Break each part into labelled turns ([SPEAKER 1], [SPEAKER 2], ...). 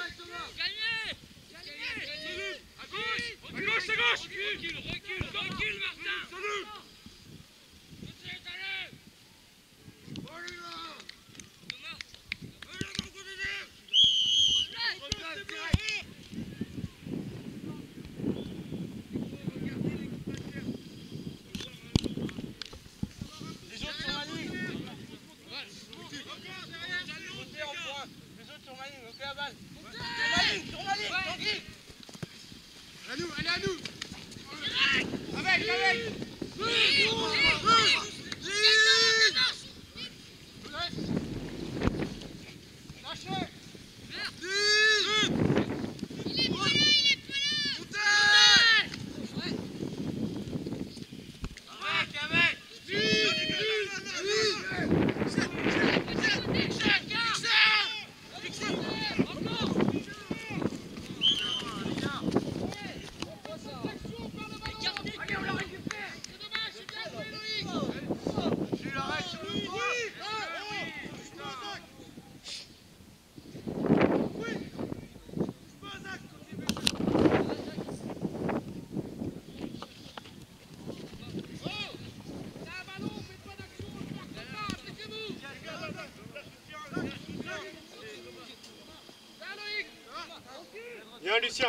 [SPEAKER 1] Recule, Martin.
[SPEAKER 2] Allez à nous. Avec. Lâchez.
[SPEAKER 3] Bien Lucien.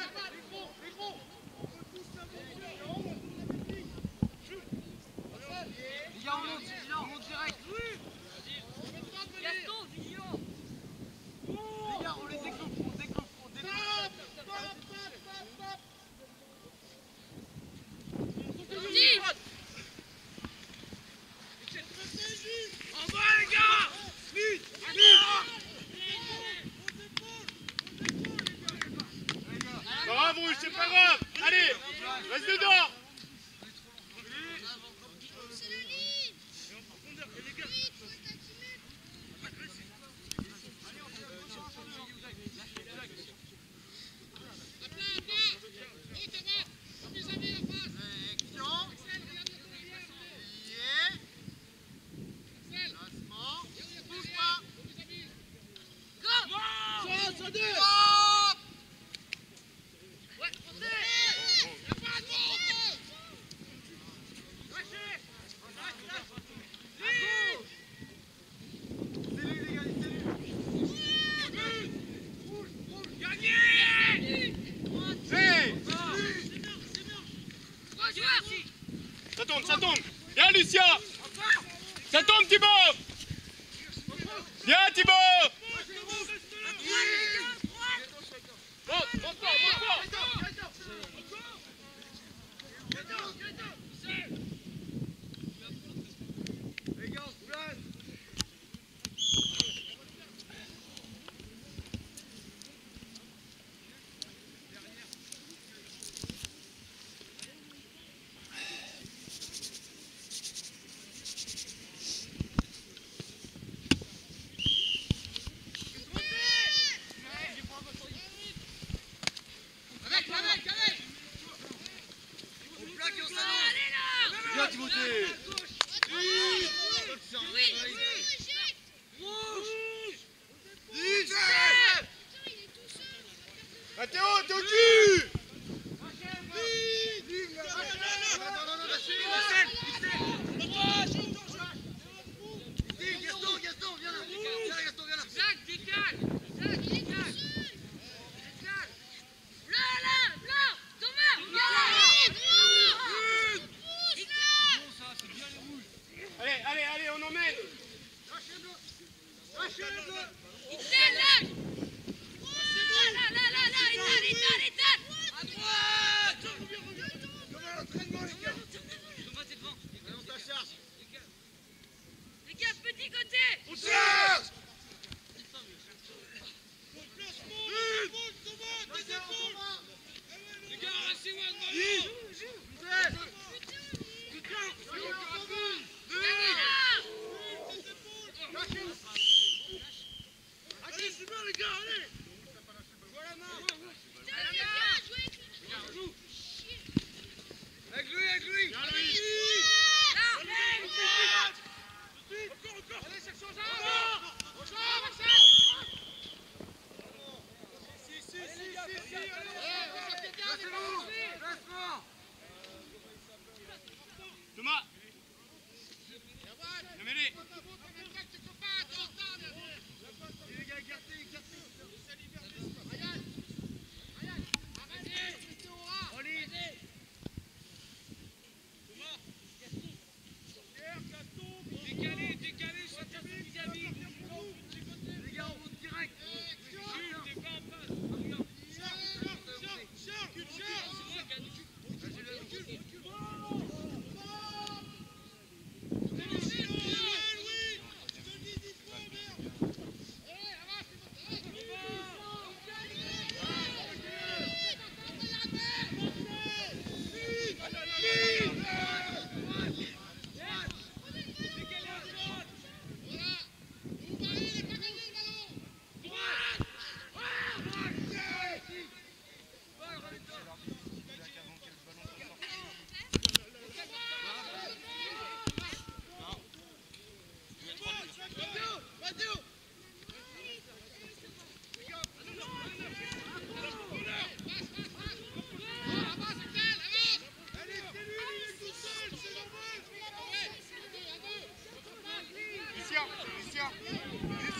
[SPEAKER 2] Les gars, on monte direct.
[SPEAKER 1] Gaston, vigilant.
[SPEAKER 2] Les gars, on les découpe, on découpe.
[SPEAKER 1] En bas, les gars.
[SPEAKER 3] Pas grave Rouge, c'est pas grave. Allez, reste dedans. Ça tombe. Bien Lucien. Ça tombe Thibaut. Bien Thibaut. Monte fort.
[SPEAKER 2] Les gars, on se place. Bien Timothée.
[SPEAKER 3] Théo, t'es au-dessus.
[SPEAKER 2] Gaston, viens là. Gaston, viens là.
[SPEAKER 1] Zach, décale. Là, Thomas.
[SPEAKER 3] Allez, on emmène.
[SPEAKER 2] Lâchez le bleu.
[SPEAKER 1] Là. Étale.
[SPEAKER 2] À droite. Comment l'entraînement, les gars?
[SPEAKER 1] Thomas, t'es devant.
[SPEAKER 2] Allez, on se charge.
[SPEAKER 1] Les gars, petit côté.
[SPEAKER 2] On se charge.
[SPEAKER 1] Les gars, restez-moi devant.
[SPEAKER 2] Allez,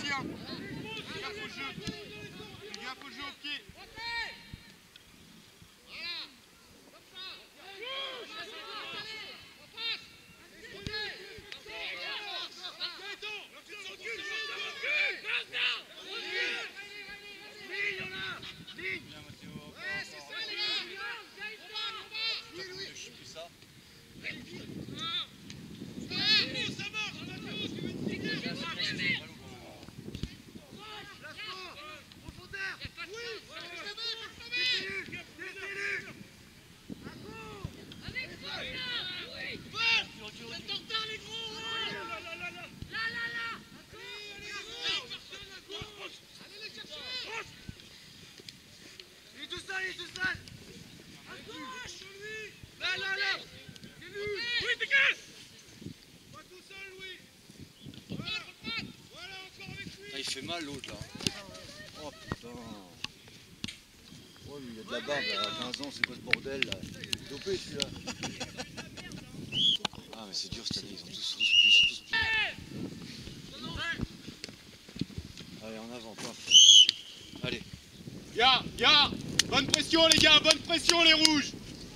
[SPEAKER 3] chien. Fais gaffe au jeu. Fais gaffe au jeu au pied.
[SPEAKER 4] Il fait mal l'autre là. Oh putain. Oh, il y a de la barbe là, à 15 ans, c'est quoi ce bordel là? Dopé celui-là. Ah mais c'est dur cette année, ils ont tous pris. Allez en avant, paf. Allez.
[SPEAKER 3] Gars, bonne pression les gars, bonne pression les rouges.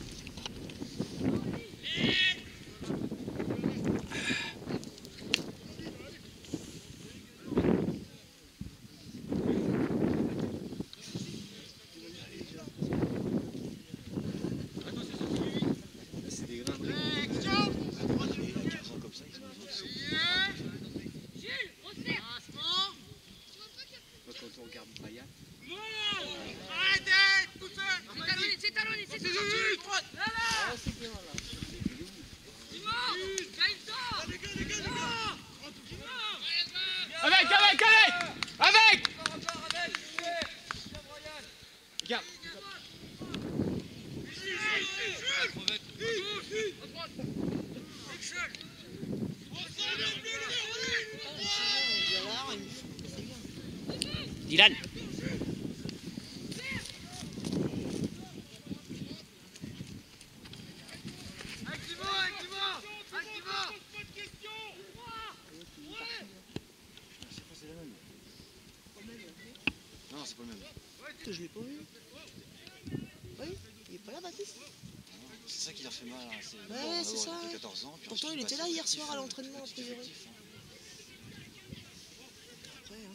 [SPEAKER 3] Avec. Regarde.
[SPEAKER 5] Dylan.
[SPEAKER 4] Non, c'est pas le même.
[SPEAKER 6] Je l'ai pas vu. Oui, il est pas là, Baptiste.
[SPEAKER 4] C'est ça qui leur fait mal. Hein.
[SPEAKER 6] Ouais, c'est ça.
[SPEAKER 4] 14 ans, puis
[SPEAKER 6] pourtant, il était là hier soir à l'entraînement, a priori. Après, hein.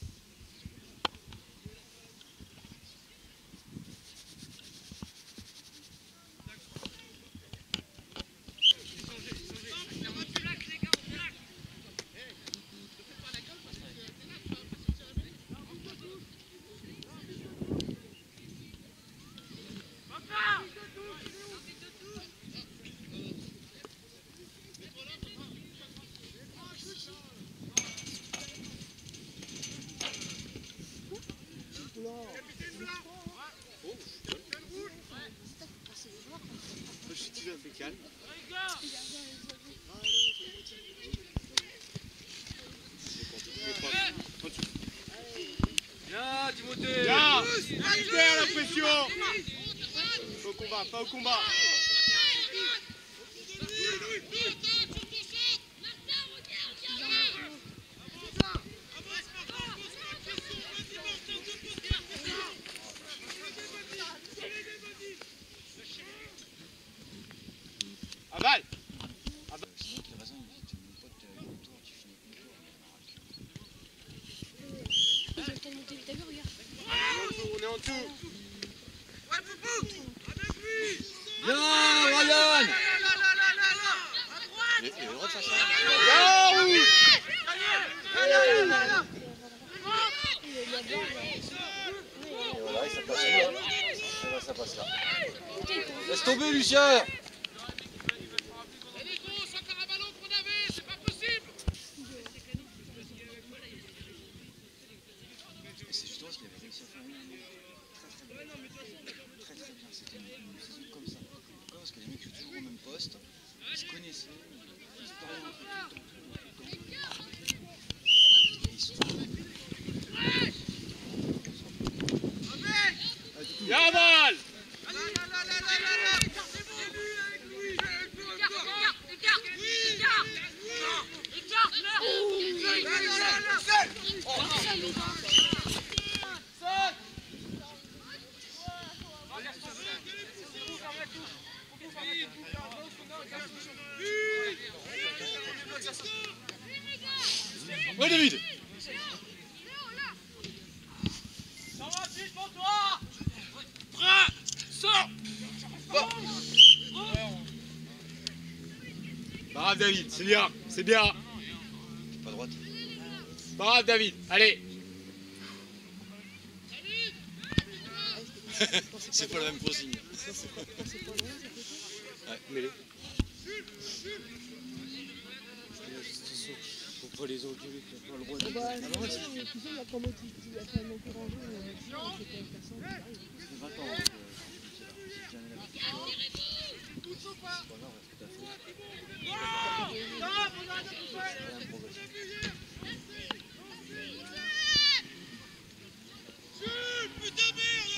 [SPEAKER 3] Je suis toujours un peu calme.
[SPEAKER 2] Bien, Timothée.
[SPEAKER 3] Gars, libère la pression. Pas au combat. Aval.
[SPEAKER 4] C'est moi qui ai raison, mon pote, mon tour, tu finis avec mon tour.
[SPEAKER 7] Ils ont le temps de monter, t'as vu, regarde.
[SPEAKER 3] On est en dessous.
[SPEAKER 4] Bien, Ryan. Il a le droit de faire ça. Et voilà, et ça passe là. Et là, ça passe là. Laisse tomber, Lucien. Et c'est justement ce qu'il avait réussi à faire très bien. C'était une saison comme ça. Pourquoi? Parce que les mecs jouent toujours au même poste, ils se connaissaient, ils se parlaient entre eux tout le temps. Et ils sont
[SPEAKER 3] Aval.
[SPEAKER 1] Écarte, merde.
[SPEAKER 3] Ouais, David. Pas grave, David, c'est bien, c'est bien.
[SPEAKER 4] Pas droite.
[SPEAKER 3] Pas grave, David, allez.
[SPEAKER 4] C'est pas la même consigne. Ouais, mets-les.
[SPEAKER 6] Faut pas les engueuler, t'as pas le droit de...
[SPEAKER 7] Tu sais, il y a quand même qui a fait un encouragement, c'était avec personne.
[SPEAKER 4] 20 ans, donc c'est bien l'habitude. C'est pas grave, ce que t'as fait. C'est pas la même progression.
[SPEAKER 2] Putain merde!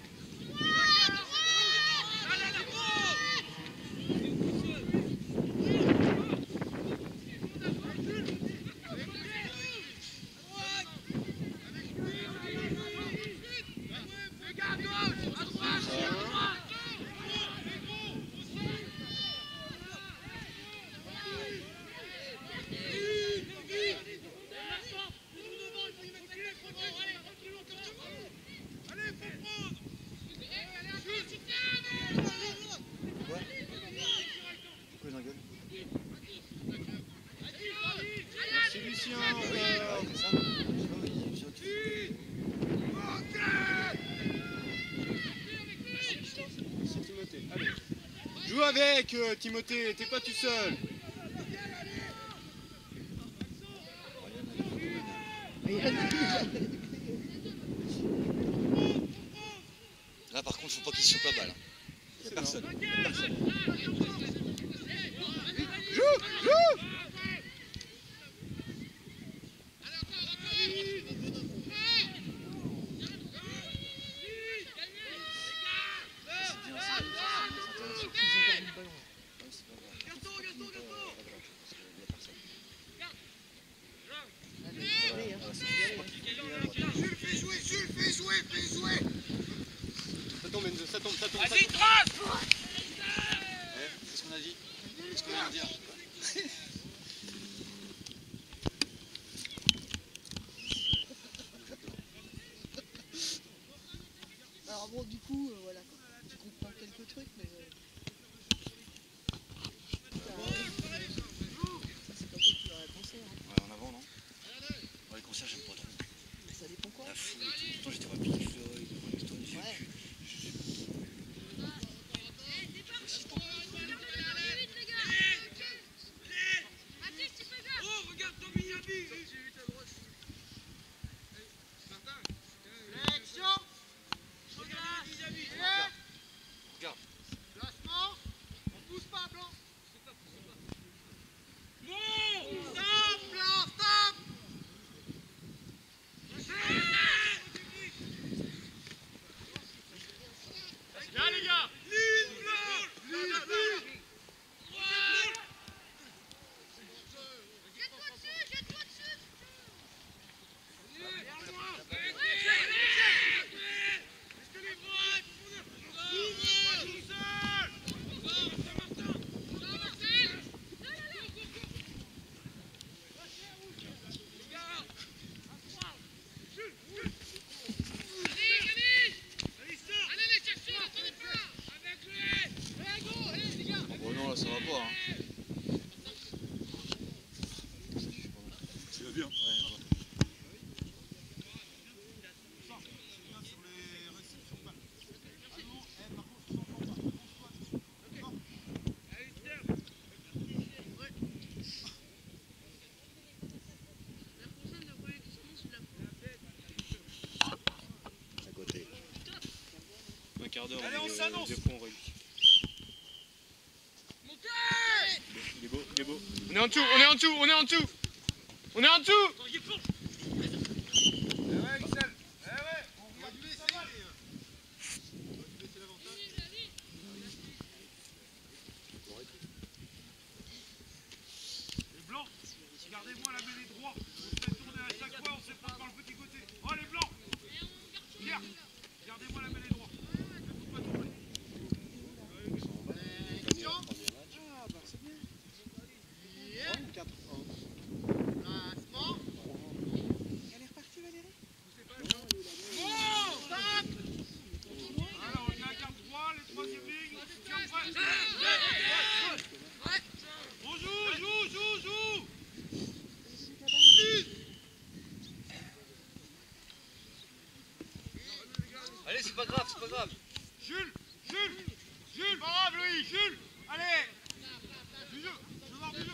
[SPEAKER 3] Merci Lucien. C'est Timothée. Allez. Joue avec Timothée, t'es pas tout seul.
[SPEAKER 4] Là par contre, faut pas qu'il se chope la balle. Il n'y a personne.
[SPEAKER 3] Joue, joue.
[SPEAKER 2] Fais jouer!
[SPEAKER 3] Ça tombe, Enzo, ça tombe.
[SPEAKER 2] Vas-y, trace!
[SPEAKER 4] C'est ce qu'on a dit. C'est ce qu'on vient de dire.
[SPEAKER 6] Alors bon, du coup, voilà, je comprends quelques trucs, mais... Ça, c'est pas quoi tu leur as pensé, hein.
[SPEAKER 4] Ouais, en avant, non? Ouais, les concerts, j'aime pas trop.
[SPEAKER 6] Ça dépend quoi.
[SPEAKER 4] La foule, pourtant j'étais rapide, je fais
[SPEAKER 6] Ouais.
[SPEAKER 2] Oh, regarde ton Miyabi! Sélection! Regarde Miyabi!
[SPEAKER 4] Regarde.
[SPEAKER 2] Placement! On pousse pas, Blanc! Bon! Stop, Blanc! Stop! Là, les gars! Ligne, Blanc! Ligne, Blanc!
[SPEAKER 1] Jette-toi dessus.
[SPEAKER 4] Bon, non, là ça va pas, hein.
[SPEAKER 3] Tu vas bien.
[SPEAKER 4] Ouais, à côté.
[SPEAKER 3] Un quart d'heure.
[SPEAKER 2] Allez, on s'annonce.
[SPEAKER 3] Deux points réussis. Il est beau, il est beau. On est en dessous, on est en dessous, on est en dessous. On est en dessous.
[SPEAKER 2] Eh ouais, Excel! Eh ouais! On va lui laisser, Les blancs, gardez-moi la mêlée droite. On se fait tourner à chaque fois, on sait pas par le petit côté.
[SPEAKER 4] Allez, c'est pas grave, c'est pas grave.
[SPEAKER 2] Jules, pas grave, Louis, Jules, allez. Du jeu, je veux voir du jeu.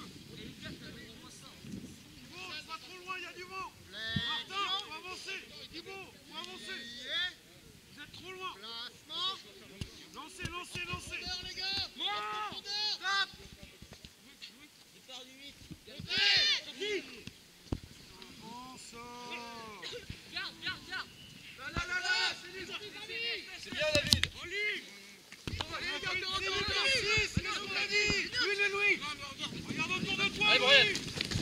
[SPEAKER 2] Thibaut, c'est pas trop loin, il y a du vent. Martin, faut avancer. Thibaut, faut avancer. Vous êtes trop loin. Lancez.
[SPEAKER 1] Les gars.
[SPEAKER 2] Stop. Avance.
[SPEAKER 1] Garde.
[SPEAKER 2] Là, c'est lui.
[SPEAKER 4] C'est bien, David.
[SPEAKER 2] En ligne. C'est ce qu'on a dit. Louis. Regarde autour de toi,
[SPEAKER 4] Allez, Brian.
[SPEAKER 2] Louis.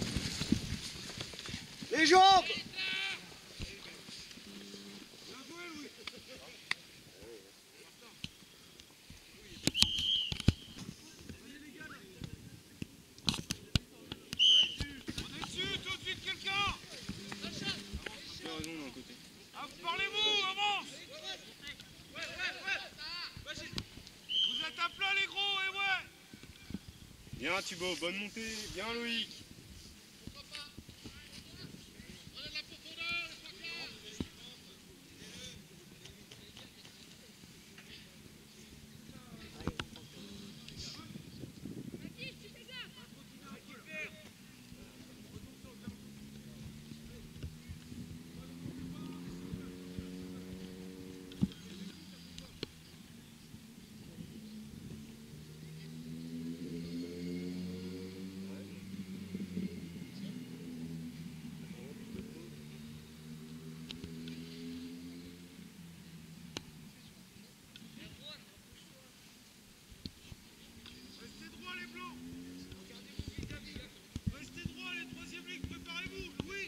[SPEAKER 6] Les jambes.
[SPEAKER 2] Bien joué, Louis. Allez, les gars, là. On est dessus, tout de suite, quelqu'un.
[SPEAKER 3] Tu as raison d'un côté.
[SPEAKER 2] Ah, parlez-vous, avance. Vous êtes à plat, les gros, et ouais.
[SPEAKER 3] Bien Thibaut, bonne montée. Bien Loïc.
[SPEAKER 2] Restez droit, les blancs. Restez droit, les troisième ligue, préparez-vous. Louis.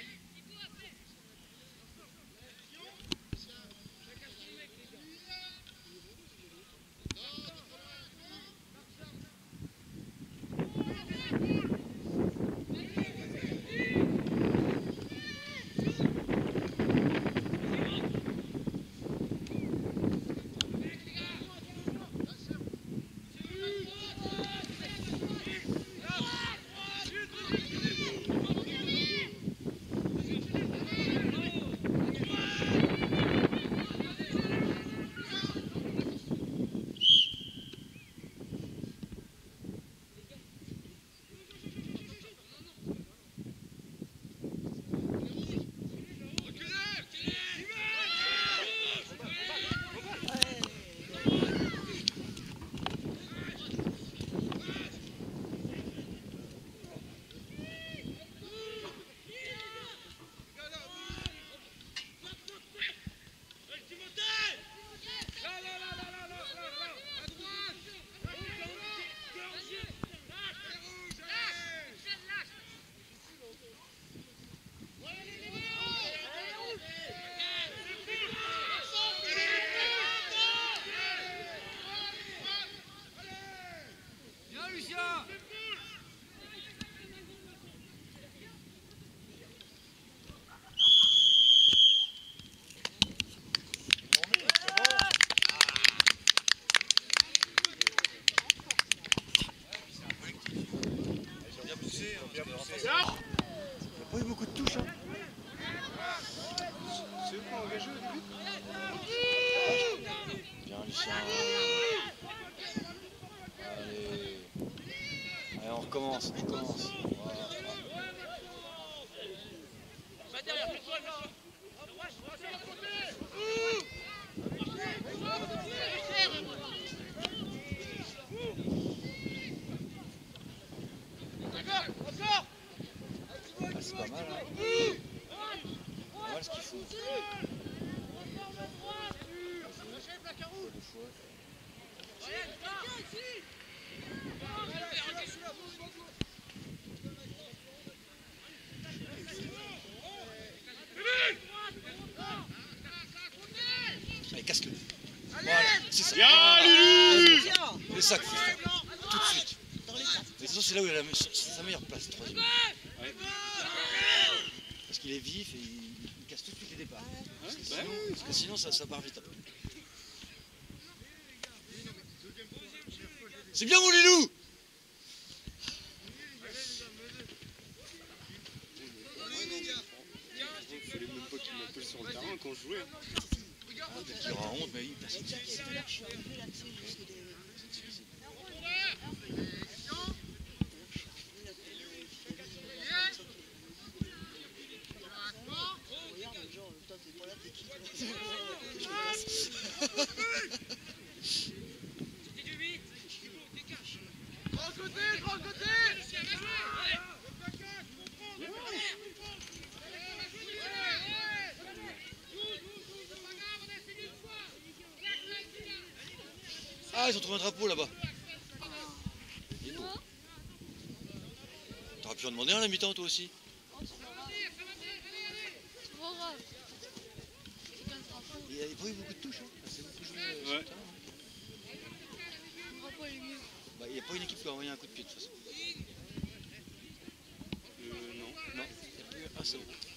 [SPEAKER 3] Bien poussé.
[SPEAKER 6] Il n'y a pas eu beaucoup de touches. Hein.
[SPEAKER 3] C'est eux qui ont engagé au début.
[SPEAKER 4] Bien, Lucien. Allez, on recommence. Voilà. Ah, c'est pas mal, hein. Pas mal ce qu'ils font. Allez, casse-le. Voilà, c'est ça.
[SPEAKER 3] Bien Lulu.
[SPEAKER 4] C'est ça qu'il faut faire. Tout de suite. De toute façon, c'est là où il a sa meilleure place, le troisième.
[SPEAKER 3] Ouais.
[SPEAKER 4] Parce qu'il est vif et il casse tout de suite les départs. Parce que
[SPEAKER 3] Ouais,
[SPEAKER 4] sinon, ça part vite après. C'est bien, mon Lilou!
[SPEAKER 3] Il fallait même pas qu'il m'appelle sur le terrain quand je jouais.
[SPEAKER 4] Peut-être qu'il aura honte, mais il passe.
[SPEAKER 6] Et tiens, c'est tout là que je suis arrivé là, tu sais, jusqu'à des... Regarde, genre, toi, t'es pas là, t'es qui? Je passe.
[SPEAKER 2] Grand côté.
[SPEAKER 4] Ah, ils ont trouvé un drapeau là-bas. Il est beau. T'aurais pu en demander un à la mi-temps toi aussi.
[SPEAKER 5] C'est pas grave. C'est qu'un drapeau.
[SPEAKER 4] Il n'y avait pas eu beaucoup de touches. Hein. C'est beaucoup joué.
[SPEAKER 3] Ouais.
[SPEAKER 5] Le drapeau est mieux.
[SPEAKER 4] Bah, il n'y a pas une équipe qui a envoyé un coup de pied de toute façon.
[SPEAKER 3] Non.
[SPEAKER 4] Non, il n'y a plus un seul.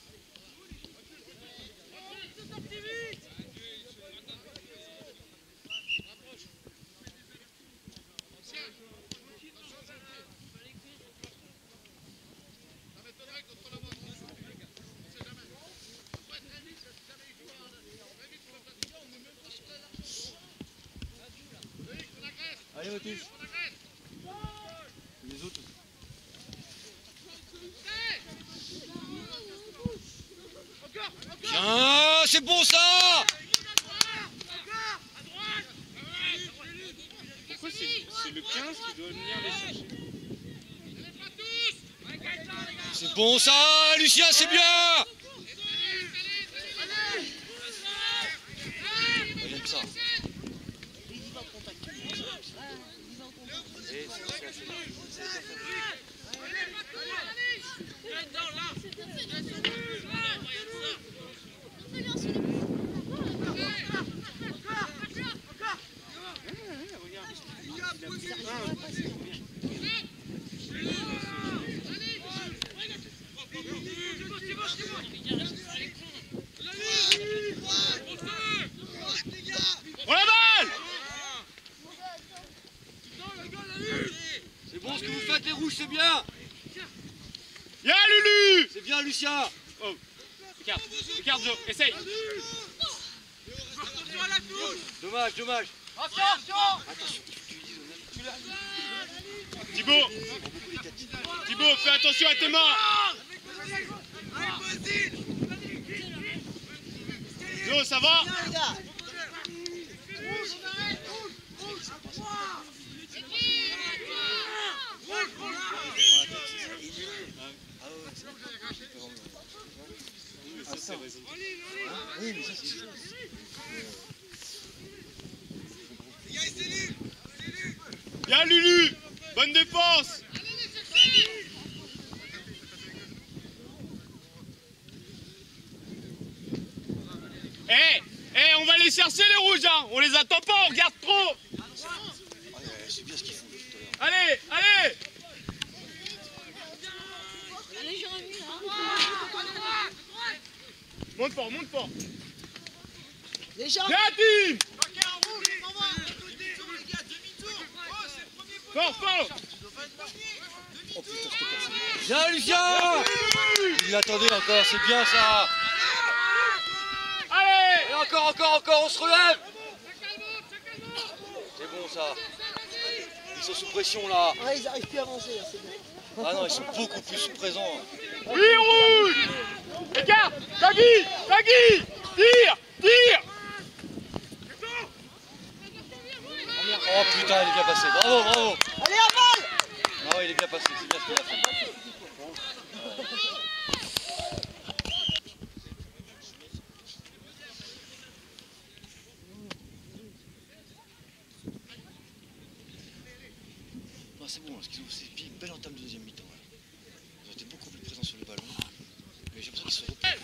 [SPEAKER 4] Allez, Mathis. Les autres. Bien, c'est bon ça.
[SPEAKER 3] Pourquoi c'est le 15 qui doit venir les chercher?
[SPEAKER 4] C'est bon ça, Lucien, c'est bien. J'aime ça.
[SPEAKER 6] Il va en contact. Il va en contact.
[SPEAKER 4] Et c'est
[SPEAKER 3] Oh la balle!
[SPEAKER 4] C'est bon ce que vous faites les rouges, c'est bien.
[SPEAKER 3] Y'a Lulu!
[SPEAKER 4] C'est bien Lucien.
[SPEAKER 3] Oh, regarde Joe, essaye!
[SPEAKER 4] Dommage, dommage.
[SPEAKER 2] Attention.
[SPEAKER 4] Attention,
[SPEAKER 3] Thibaut! Thibaut, fais attention à tes mains! Joe, ça va?
[SPEAKER 6] Les gars.
[SPEAKER 4] Oui, mais ça c'est une chose.
[SPEAKER 3] Y'a Lulu! Bonne défense! On va les chercher les rouges, hein. On les attend pas, on regarde trop.
[SPEAKER 4] C'est bien ce qu'ils font tout à l'heure.
[SPEAKER 3] Allez, allez.
[SPEAKER 5] Allez, Jérémy, là.
[SPEAKER 3] Monte fort, monte fort.
[SPEAKER 6] Les gens.
[SPEAKER 3] Bien, team. Fort, fort.
[SPEAKER 4] Oh putain, je te casse. Bien Lucien. Il l'attendait encore, c'est bien ça.
[SPEAKER 3] Allez.
[SPEAKER 4] Et encore, on se relève. C'est bon ça. Ils sont sous pression là.
[SPEAKER 6] Ouais, ils arrivent plus à avancer, là, c'est bien.
[SPEAKER 4] Ah non, ils sont beaucoup plus présents.
[SPEAKER 3] Oui, rouge. Regarde, Tagui, tire.
[SPEAKER 4] Oh putain, il est bien passé. Bravo.
[SPEAKER 6] Allez, en balle.
[SPEAKER 4] Ah ouais, il est bien passé, c'est bien ce qu'il a fait. Non, c'est bon, parce qu'ils ont fait une belle entame de deuxième mi-temps. Ils ont été beaucoup plus présents sur le ballon. Mais j'ai l'impression qu'ils sont repris.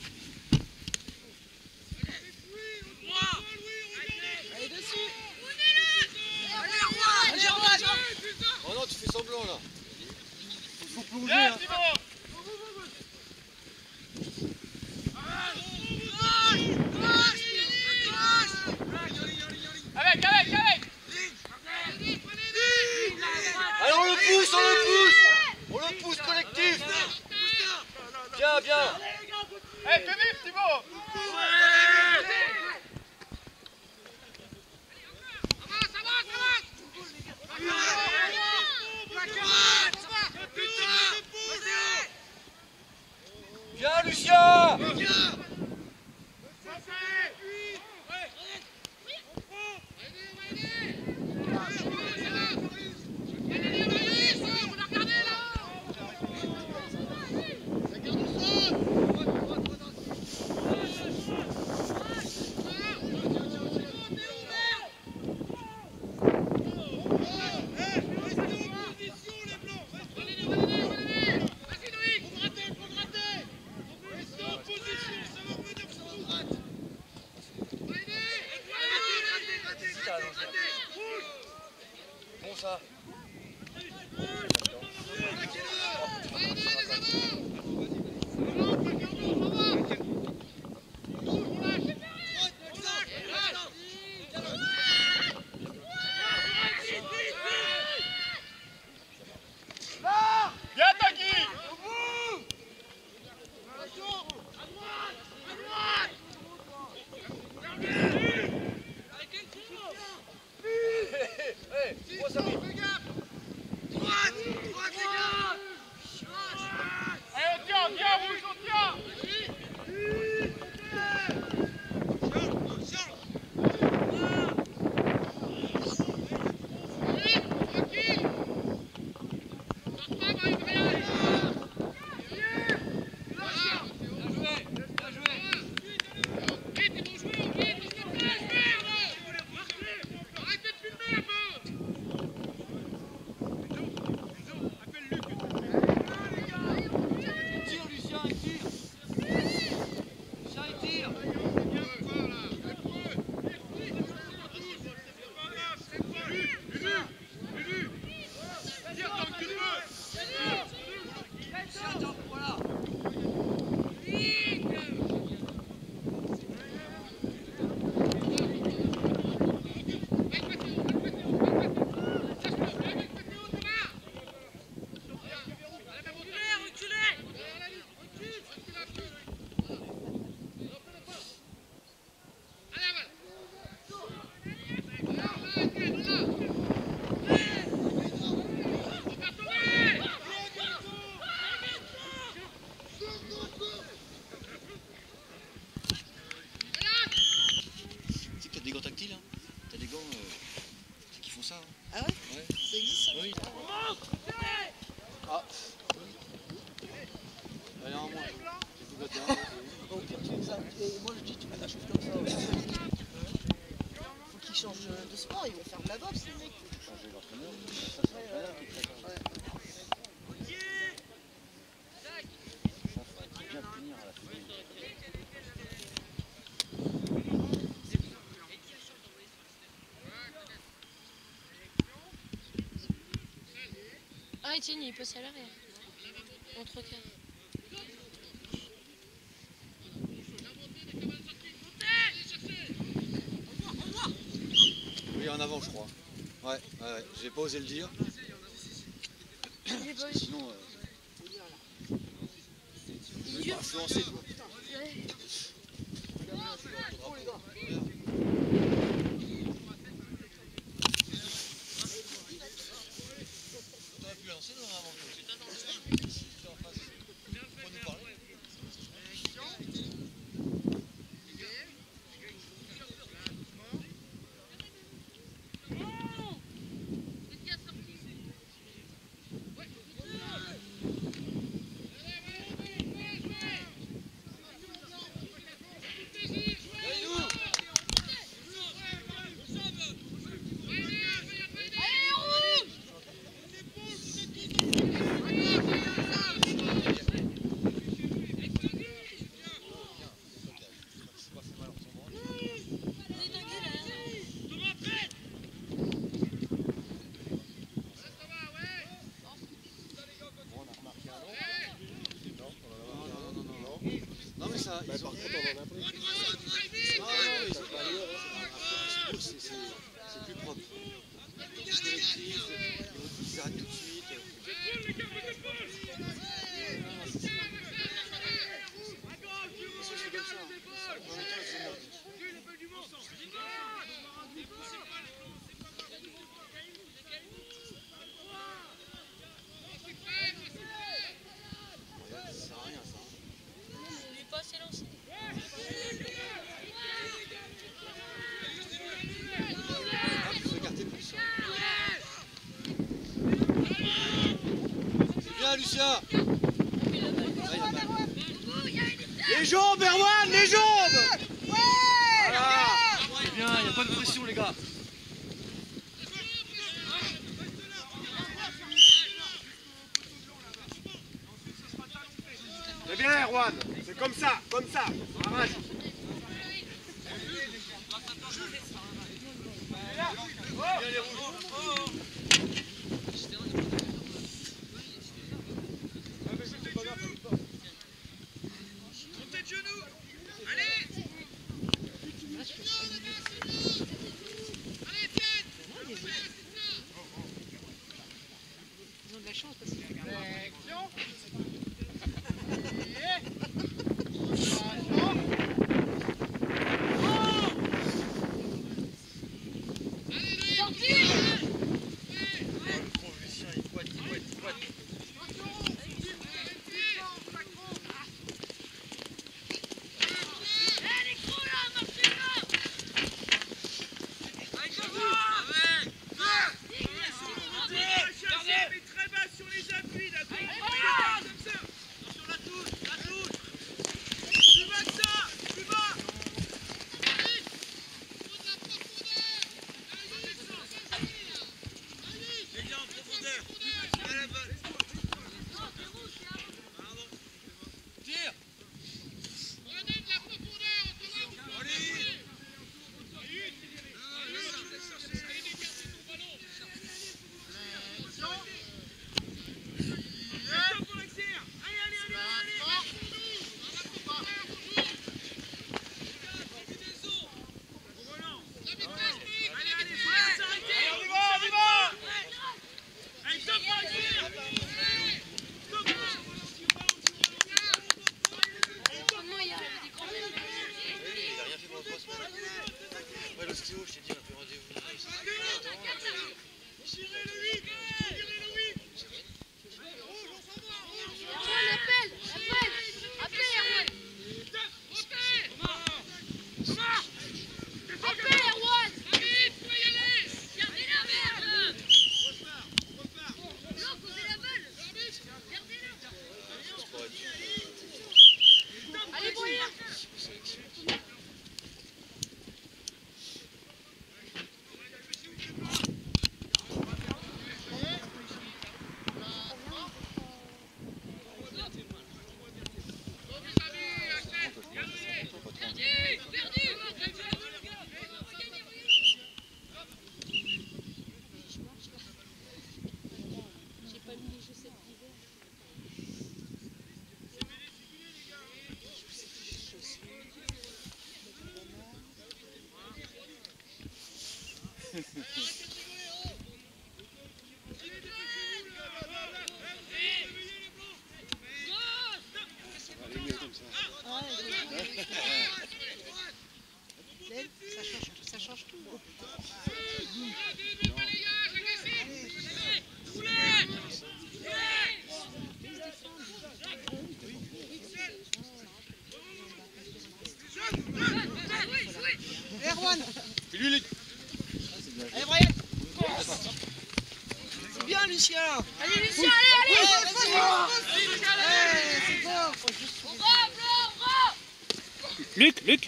[SPEAKER 6] Allez, dessus.
[SPEAKER 4] Oh non, tu fais semblant là. Faut plonger.
[SPEAKER 3] Bien,
[SPEAKER 4] Hein.
[SPEAKER 3] Thibaut. Avec.
[SPEAKER 4] Allez, on le pousse collectif. Bien.
[SPEAKER 3] Eh, fais vite, Thibaut.
[SPEAKER 4] ça.
[SPEAKER 3] Bien Tanguy. Allez, on tient, rouge, on tient.
[SPEAKER 6] Ah ouais,
[SPEAKER 4] Ouais.
[SPEAKER 6] ça existe ça?
[SPEAKER 4] Oui. Ah. Allez, en moins. J'ai tout battu.
[SPEAKER 6] Au pire, tu les as. Et moi je dis, tu mets la chose comme ça. Faut qu'ils changent de sport, ils vont faire de la boxe les mecs.
[SPEAKER 4] Changer l'entraîneur.
[SPEAKER 6] Ouais.
[SPEAKER 4] Ça faudrait bien punir à la fin.
[SPEAKER 5] Ah, Etienne, il passe à l'arrière. En 3 quarts.
[SPEAKER 4] Oui, en avant, je crois. Ouais, ouais. J'ai pas osé le dire.
[SPEAKER 5] J'ai pas eu.
[SPEAKER 4] Sinon, je vais pas influencer. T'aurais pu lancer dans l'avant. Non mais ça, ils ont... c'est plus propre. C'est collectif, ils arrêtent tout de suite. C'est comme ça. En même temps, c'est nordique. Ça sert à rien ça.
[SPEAKER 5] Il est pas assez lancé.
[SPEAKER 4] Ah, il faut écarter plus. C'est bien, Lucien. Les jambes, Erwan, les jambes. Voilà. C'est bien, il n'y a pas de pression, les gars.
[SPEAKER 3] C'est bien Erwan, c'est comme ça, arrête.
[SPEAKER 4] Bien les rouges.
[SPEAKER 6] Ça change tout. Erwan. Allez Brian. C'est bien Lucien.
[SPEAKER 1] Allez Lucien, allez, allez.
[SPEAKER 6] C'est bon.
[SPEAKER 3] Luc.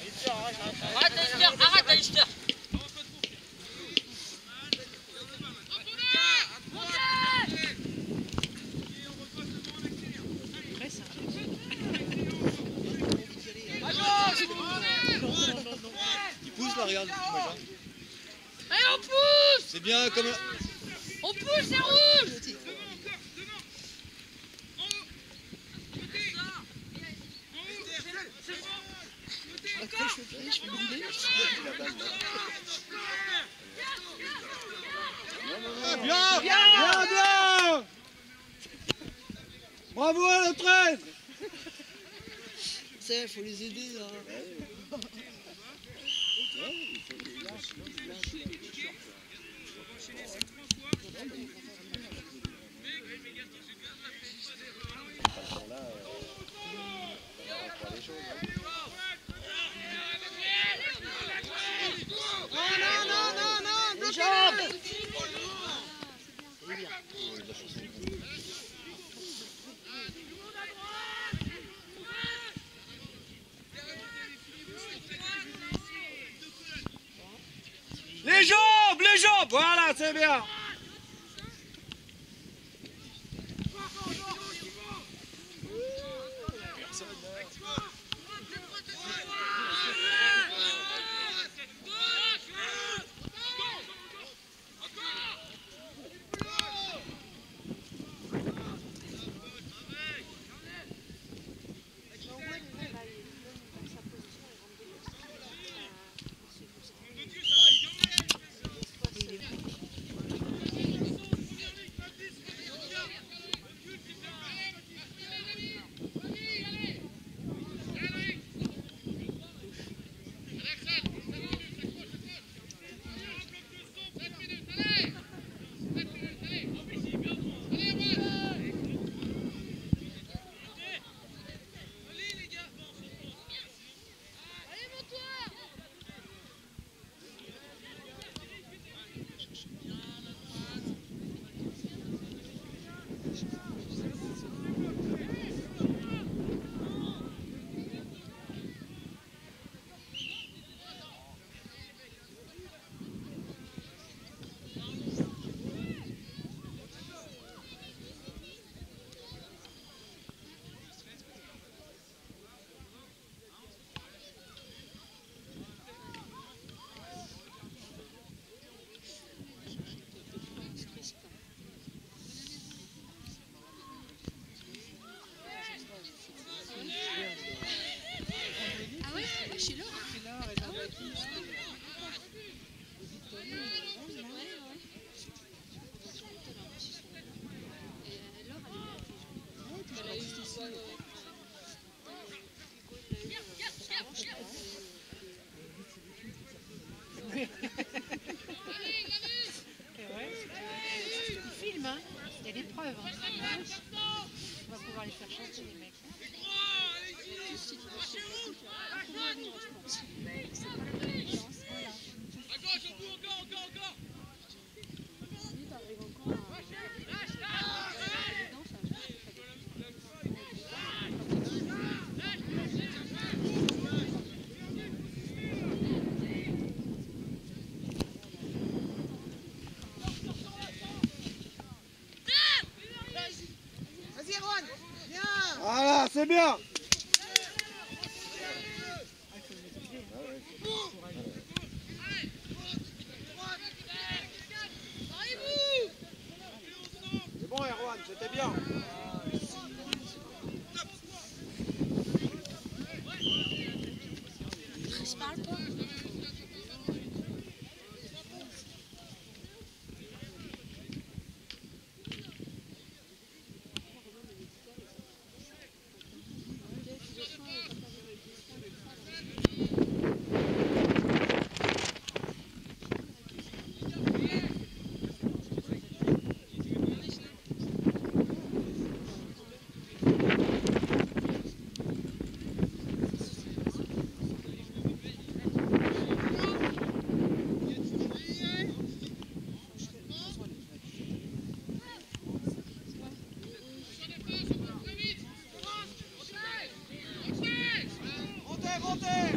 [SPEAKER 1] Arrête Alistair.
[SPEAKER 4] Il pousse là, regarde.
[SPEAKER 1] Allez, on pousse.
[SPEAKER 4] C'est bien comme...
[SPEAKER 1] On pousse, c'est rouge.
[SPEAKER 6] Après je fais gronder.
[SPEAKER 3] Bien. Bravo à le 13.
[SPEAKER 6] Il faut les aider là. Non, les jambes.
[SPEAKER 3] Les jambes, voilà, c'est bien.
[SPEAKER 6] Film, hein. Il y a des preuves. Hein. On va pouvoir les faire chanter, les mecs. Vas-y, Erwan. Bien.
[SPEAKER 3] Voilà, c'est bien. C'est bon, Erwan, c'était bien.
[SPEAKER 5] Je parle pas.
[SPEAKER 2] supplémentaire.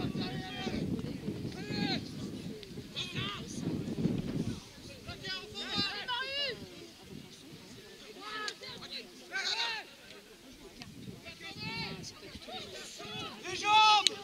[SPEAKER 2] Les jambes.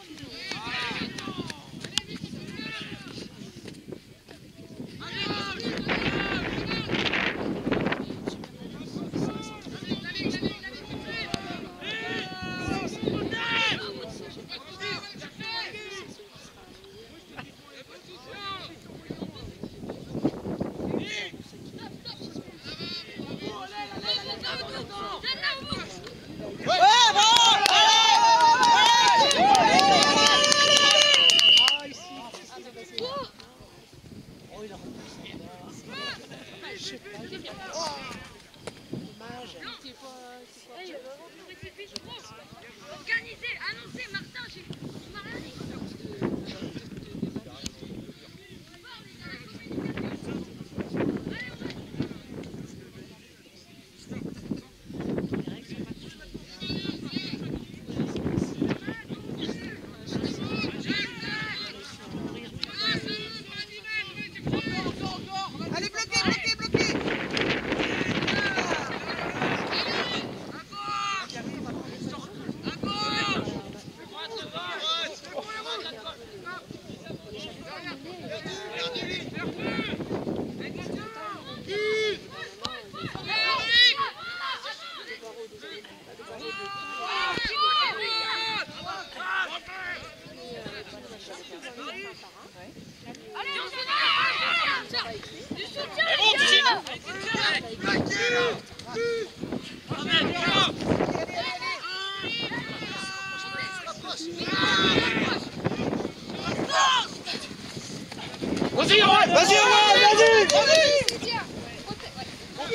[SPEAKER 1] Organisé, annoncé, Martin, j'ai rien dit.
[SPEAKER 2] Allez, bloquez, bloquez, bloquez.
[SPEAKER 1] Allez, on se va. Du soutien, les gars.
[SPEAKER 3] Vas-y, Rouen! Vas-y, Rouen! Vas-y!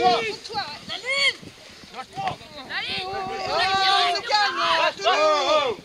[SPEAKER 1] La ligne.
[SPEAKER 2] Oh, se calme.
[SPEAKER 3] Oh, oh.